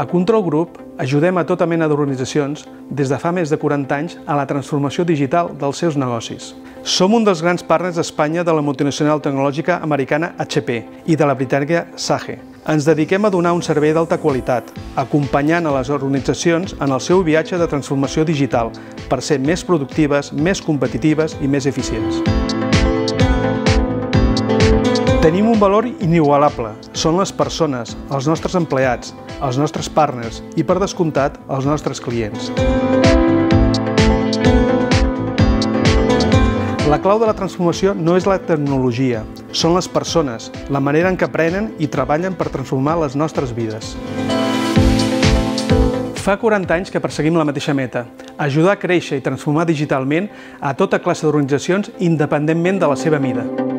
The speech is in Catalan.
A Control Group ajudem a tota mena d'organitzacions des de fa més de 40 anys a la transformació digital dels seus negocis. Som un dels grans partners d'Espanya de la multinacional tecnològica americana HP i de la britànica Sage. Ens dediquem a donar un servei d'alta qualitat, acompanyant a les organitzacions en el seu viatge de transformació digital per ser més productives, més competitives i més eficients. Tenim un valor inigualable. Són les persones, els nostres empleats, els nostres partners i, per descomptat, els nostres clients. La clau de la transformació no és la tecnologia, són les persones, la manera en què aprenen i treballen per transformar les nostres vides. Fa 40 anys que perseguim la mateixa meta, ajudar a créixer i transformar digitalment a tota classe d'organitzacions independentment de la seva mida.